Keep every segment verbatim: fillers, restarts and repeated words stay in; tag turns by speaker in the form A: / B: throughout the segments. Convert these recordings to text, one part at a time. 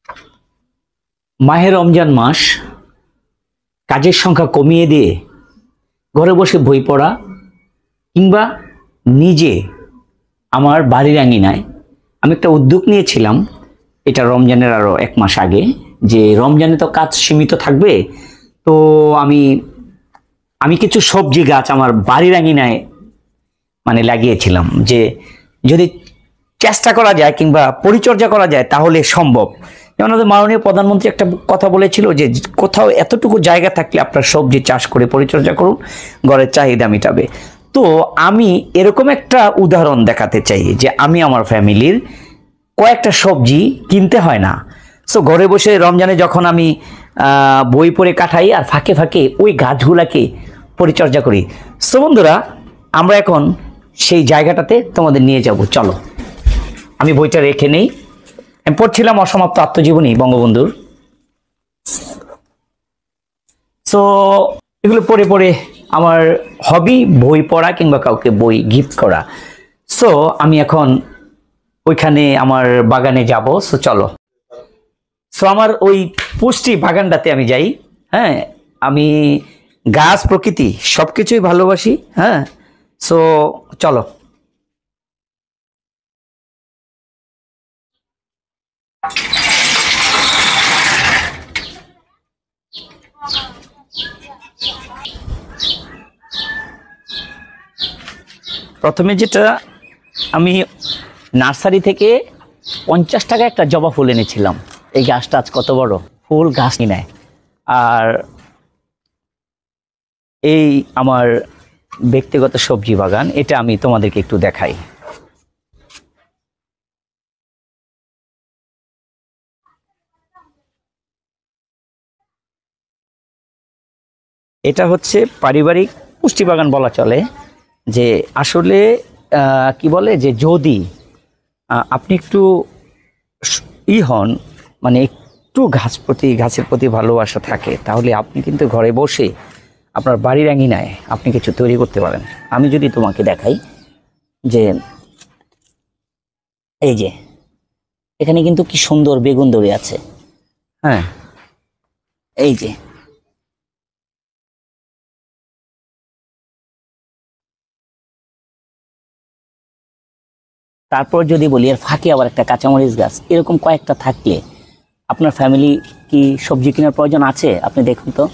A: মাহে রমজান মাস কাজের সংখ্যা কমিয়ে দিয়ে ঘরে বসে বই পড়া কিংবা নিজে আমার বাড়ির আঙিনায় আমি একটা উদ্যোগ নিয়েছিলাম। এটা রমজানের আরো এক মাস আগে, যে রমজানে তো কাজ সীমিত থাকবে, তো আমি আমি কিছু সবজি গাছ আমার বাড়ির আঙিনায় মানে লাগিয়েছিলাম, যে যদি চেষ্টা করা যায় কিংবা পরিচর্যা করা যায় তাহলে সম্ভব। যেমন আমাদের মাননীয় প্রধানমন্ত্রী একটা কথা বলেছিল যে কোথাও এতটুকু জায়গা থাকলে আপনার সবজি চাষ করে পরিচর্যা করুন, ঘরের চাহিদা মিটাবে। তো আমি এরকম একটা উদাহরণ দেখাতে চাই যে আমি আমার ফ্যামিলির কয়েকটা সবজি কিনতে হয় না। সো ঘরে বসে রমজানে যখন আমি বই পড়ে কাটাই আর ফাঁকে ফাঁকে ওই গাছগুলাকে পরিচর্যা করি। সো বন্ধুরা, আমরা এখন সেই জায়গাটাতে তোমাদের নিয়ে যাব, চলো। আমি বইটা রেখে নেই, আমি পড়ছিলাম অসমাপ্ত আত্মজীবনী বঙ্গবন্ধুর। সো এগুলো পড়ে পড়ে আমার হবি বই পড়া কিংবা কাউকে বই গিফট করা। সো আমি এখন ওইখানে আমার বাগানে যাব। সো চলো, সো আমার ওই পুষ্টি বাগানটাতে আমি যাই। হ্যাঁ, আমি গাছ প্রকৃতি সবকিছুই ভালোবাসি। হ্যাঁ, সো চলো। প্রথমে যেটা, আমি নার্সারি থেকে পঞ্চাশ টাকা একটা জবা ফুল এনেছিলাম। এই গাছটা আজ কত বড় ফুল গাছ নেয়। আর এই আমার ব্যক্তিগত সবজি বাগান, এটা আমি তোমাদেরকে একটু দেখাই। এটা হচ্ছে পারিবারিক পুষ্টি বাগান বলা চলে। যে আসলে কি বলে, যে যদি আপনি একটু ই হন, মানে একটু গাছ প্রতি গাছের প্রতি ভালোবাসা থাকে, তাহলে আপনি কিন্তু ঘরে বসে আপনার বাড়ির আঙিনায় আপনি কিছু তৈরি করতে পারেন। আমি যদি তোমাকে দেখাই, যে এই যে এখানে কিন্তু কি সুন্দর বেগুন ধরে আছে। হ্যাঁ, এই যে তারপর যদি বলি এর ফাঁকে আবার একটা কাঁচামরিচ গাছ, এরকম কয়েকটা থাকলে আপনার ফ্যামিলি কি সবজি কেনার প্রয়োজন আছে? আপনি দেখুন তো,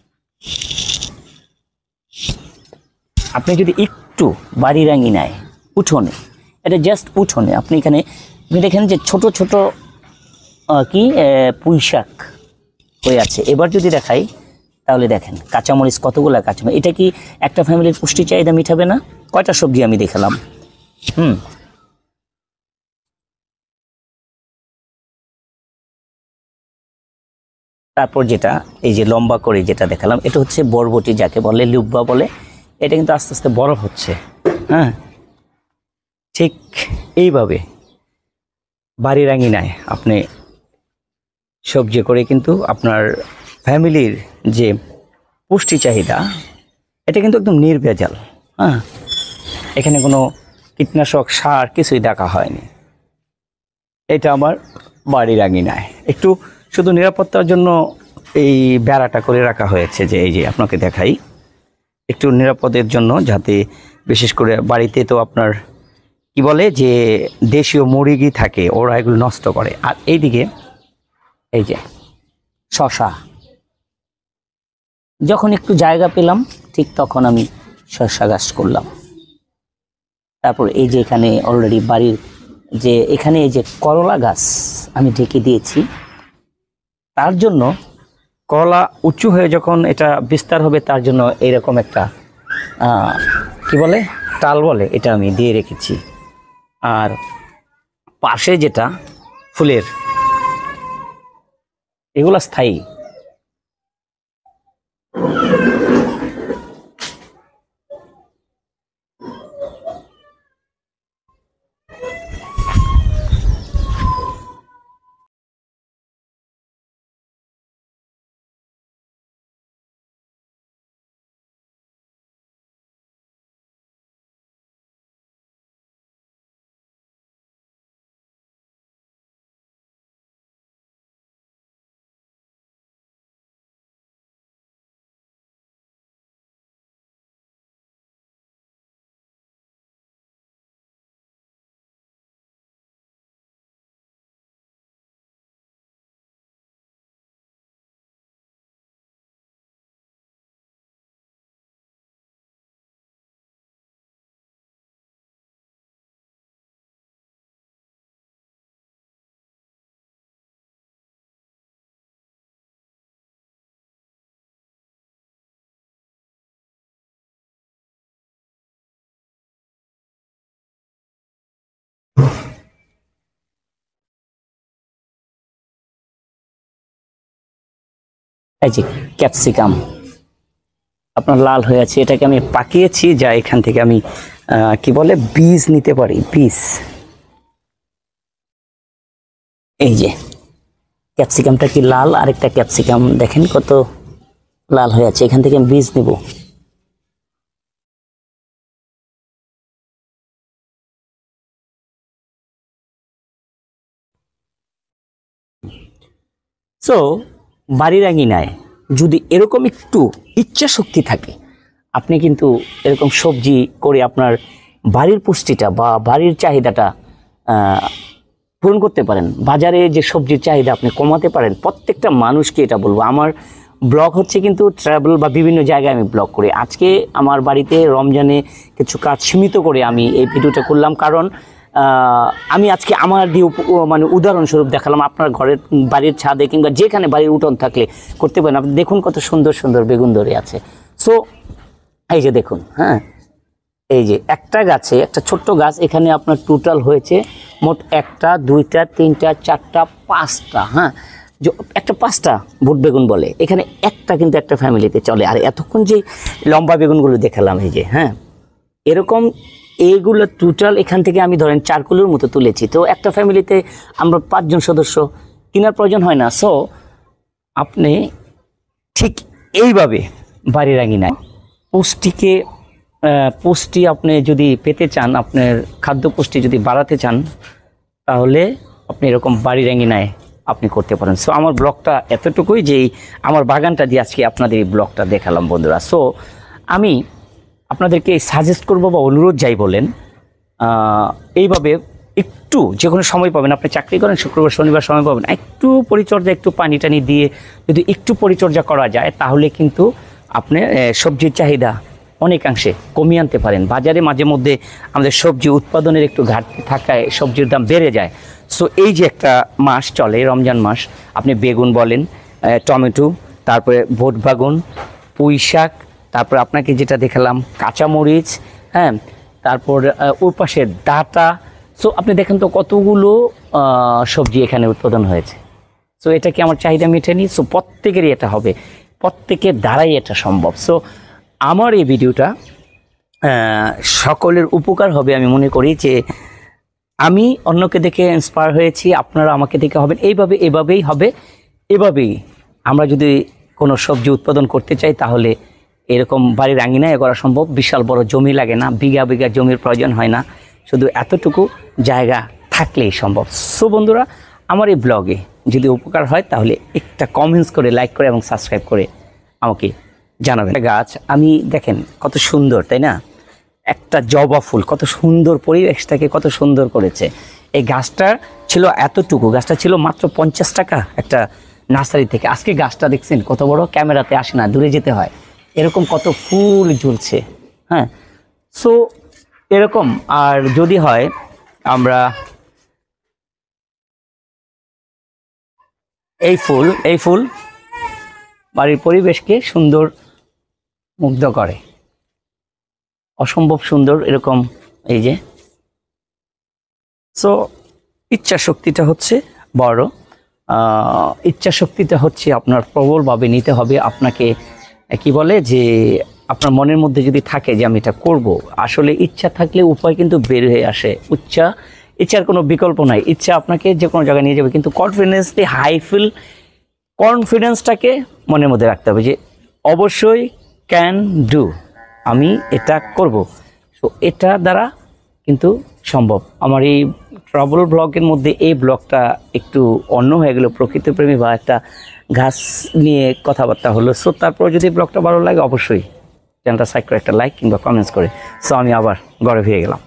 A: আপনি যদি একটু বাড়ির আঙিনায় উঠোনে, এটা জাস্ট উঠোনে আপনি এখানে আপনি দেখেন যে ছোট ছোট কি পুঁই শাক হয়ে আছে। এবার যদি দেখাই তাহলে দেখেন কাঁচামরিচ, কতগুলা কাঁচামরিচ। এটা কি একটা ফ্যামিলির পুষ্টি চাহিদা মিটাবে না? কয়টা সবজি আমি দেখালাম। হুম তারপর যেটা এই যে লম্বা করে যেটা দেখালাম, এটা হচ্ছে বরবটি, যাকে বলে লুব্বা বলে। এটা কিন্তু আস্তে আস্তে বড় হচ্ছে। হ্যাঁ, ঠিক এইভাবে বাড়ির আঙিনায় আপনি সবজি করে কিন্তু আপনার ফ্যামিলির যে পুষ্টি চাহিদা, এটা কিন্তু একদম নির্ভেজাল। হ্যাঁ, এখানে কোনো কীটনাশক সার কিছুই দেখা হয়নি। এটা আমার বাড়ির আঙিনায় একটু শুধু নিরাপত্তার জন্য এই বেড়াটা করে রাখা হয়েছে, যে এই যে আপনাকে দেখাই, একটু নিরাপদের জন্য, যাতে বিশেষ করে বাড়িতে তো আপনার কি বলে যে দেশীয় মুরগি থাকে, ওরা এগুলো নষ্ট করে। আর এইদিকে এই যে শশা, যখন একটু জায়গা পেলাম ঠিক তখন আমি শশা গাছ করলাম। তারপর এই যে এখানে অলরেডি বাড়ির যে এখানে এই যে করলা গাছ আমি ঢেকে দিয়েছি, তার জন্য করলা উঁচু হয়ে যখন এটা বিস্তার হবে তার জন্য এইরকম একটা কি বলে টাল বলে, এটা আমি দিয়ে রেখেছি। আর পাশে যেটা ফুলের, এগুলা স্থায়ী। এই যে ক্যাপসিকাম আপনার লাল হয়ে আছে, এটাকে আমি পাকিয়েছি যা এখান থেকে আমি আহ, কি বলে বীজ নিতে পারি, বীজ। এই যে ক্যাপসিকামটা কি লাল, আরেকটা ক্যাপসিকাম দেখেন কত লাল হয়ে আছে, এখান থেকে আমি বীজ নিব। সো বাড়ির আঙিনায় যদি এরকম একটু ইচ্ছা শক্তি থাকে, আপনি কিন্তু এরকম সবজি করে আপনার বাড়ির পুষ্টিটা বা বাড়ির চাহিদাটা আহ, পূরণ করতে পারেন। বাজারে যে সবজির চাহিদা আপনি কমাতে পারেন। প্রত্যেকটা মানুষকে এটা বলবো। আমার ব্লগ হচ্ছে কিন্তু ট্রাভেল বা বিভিন্ন জায়গায় আমি ব্লগ করি। আজকে আমার বাড়িতে রমজানে কিছু কাজ সীমিত করে আমি এই ভিডিওটা করলাম, কারণ আহ, আমি আজকে আমার দিয়ে উপ- মানে উদাহরণস্বরূপ দেখালাম। আপনার ঘরের বাড়ির ছাদে কিংবা যেখানে বাড়ির উঠোন থাকলে করতে পারেন। আপনি দেখুন কত সুন্দর সুন্দর বেগুন ধরে আছে। সো এই যে দেখুন, হ্যাঁ এই যে একটা গাছে একটা ছোট্ট গাছ, এখানে আপনার টোটাল হয়েছে মোট একটা দুইটা তিনটা চারটা পাঁচটা, হ্যাঁ যে একটা পাঁচটা ভুট বেগুন বলে, এখানে একটা কিন্তু একটা ফ্যামিলিতে চলে। আর এতক্ষণ যে লম্বা বেগুনগুলো দেখালাম এই যে, হ্যাঁ এরকম এইগুলো টোটাল এখান থেকে আমি ধরেন চার কিলোর মতো তুলেছি। তো একটা ফ্যামিলিতে আমরা পাঁচজন সদস্য, কেনার প্রয়োজন হয় না। সো আপনি ঠিক এইভাবে বাড়ির আঙিনায় পুষ্টিকে আহ, পুষ্টি আপনি যদি পেতে চান, আপনার খাদ্য পুষ্টি যদি বাড়াতে চান, তাহলে আপনি এরকম বাড়ির আঙিনায় আপনি করতে পারেন। সো আমার ব্লগটা এতটুকুই, যে এই আমার বাগানটা দিয়ে আজকে আপনাদের এই ব্লগটা দেখালাম বন্ধুরা। সো আমি আপনাদেরকে সাজেস্ট করব বা অনুরোধ যাই বলেন, আহ, এইভাবে একটু যে কোনো সময় পাবেন, আপনি চাকরি করেন শুক্রবার শনিবার সময় পাবেন, একটু পরিচর্যা একটু পানি টানি দিয়ে যদি একটু পরিচর্যা করা যায়, তাহলে কিন্তু আপনি আহ, সবজির চাহিদা অনেকাংশে কমিয়ে আনতে পারেন। বাজারে মাঝে মধ্যে আমাদের সবজি উৎপাদনের একটু ঘাটতি থাকায় সবজির দাম বেড়ে যায়। সো এই যে একটা মাস চলে রমজান মাস, আপনি বেগুন বলেন, আহ, টমেটো, তারপরে ভোট বাগুন, পুঁই শাক, তারপর আপনাকে যেটা দেখালাম কাঁচামরিচ, হ্যাঁ তারপর আহ, ওর পাশে ডাঁটা। সো আপনি দেখেন তো কতগুলো আহ, সবজি এখানে উৎপাদন হয়েছে। সো এটা কি আমার চাহিদা মেটেনি? সো প্রত্যেকেরই এটা হবে, প্রত্যেকের দ্বারাই এটা সম্ভব। সো আমার এই ভিডিওটা আহ, সকলের উপকার হবে আমি মনে করি। যে আমি অন্যকে দেখে ইন্সপায়ার হয়েছি, আপনারা আমাকে দেখে হবেন। এইভাবে এভাবেই হবে, এভাবেই আমরা যদি কোনো সবজি উৎপাদন করতে চাই, তাহলে এরকম বাড়ির আঙিনায় করা সম্ভব। বিশাল বড় জমি লাগে না, বিঘা বিঘা জমির প্রয়োজন হয় না, শুধু এতটুকু জায়গা থাকলেই সম্ভব। সো বন্ধুরা, আমার এই ব্লগে যদি উপকার হয়, তাহলে একটা কমেন্টস করে, লাইক করে এবং সাবস্ক্রাইব করে আমাকে জানাবেন। গাছ আমি দেখেন কত সুন্দর, তাই না? একটা জবা ফুল কত সুন্দর, পরিবেশটাকে কত সুন্দর করেছে। এই গাছটা ছিল এতটুকু, গাছটা ছিল মাত্র পঞ্চাশ টাকা একটা নার্সারি থেকে। আজকে গাছটা দেখছেন কত বড়, ক্যামেরাতে আসে না, দূরে যেতে হয়। এরকম কত ফুল ঝুলছে, হ্যাঁ। সো এরকম আর যদি হয়, আমরা এই ফুল এই ফুল বাড়ির পরিবেশকে সুন্দর মুগ্ধ করে, অসম্ভব সুন্দর এরকম। এই যে সো ইচ্ছা শক্তিটা হচ্ছে বড়, আহ, ইচ্ছা শক্তিটা হচ্ছে আপনার প্রবলভাবে নিতে হবে। আপনাকে কি বলে যে আপনার মনের মধ্যে যদি থাকে যে আমি এটা করব, আসলে ইচ্ছা থাকলে উপায় কিন্তু বের হয়ে আসে। ইচ্ছা ইচ্ছার কোনো বিকল্প নাই, ইচ্ছা আপনাকে যে কোনো জায়গায় নিয়ে যাবে। কিন্তু কনফিডেন্স দিয়ে হাই ফিল, কনফিডেন্সটাকে মনের মধ্যে রাখতে হবে যে অবশ্যই ক্যান ডু, আমি এটা করব। সো এটা দ্বারা কিন্তু সম্ভব। আমার এই ট্রাভেল ব্লগের মধ্যে এই ব্লগটা একটু অন্য হয়ে গেল, প্রকৃতিপ্রেমী বা একটা গাছ নিয়ে কথাবার্তা হলো। সো তারপর যদি ব্লগটা ভালো লাগে, অবশ্যই চ্যানেলটা সাবস্ক্রাইব করে একটা লাইক কিংবা কমেন্টস করে। সো আমি আবার ঘরে ফিরে গেলাম।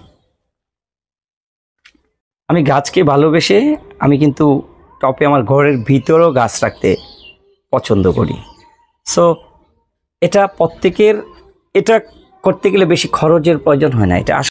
A: আমি গাছকে ভালোবেসে আমি কিন্তু টপে আমার ঘরের ভিতরেও গাছ রাখতে পছন্দ করি। সো এটা প্রত্যেকের, এটা করতে গেলে বেশি খরচের প্রয়োজন হয় না। এটা